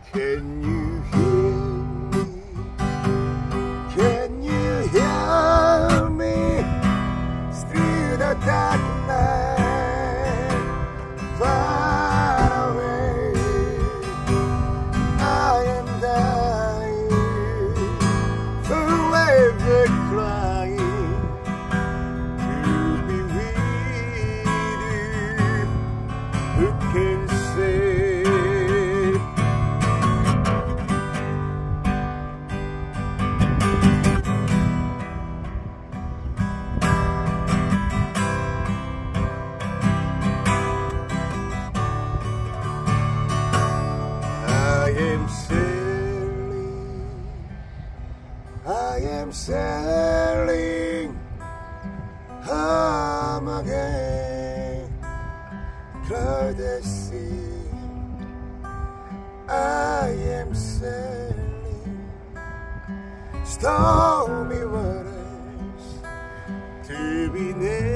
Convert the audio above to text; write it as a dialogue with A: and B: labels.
A: Can you hear me? Can you hear me? Through the dark night, far away, I am dying, forever crying to be with you. Who can say? I am sailing home again, crowded sea. I am sailing stormy waters to be near.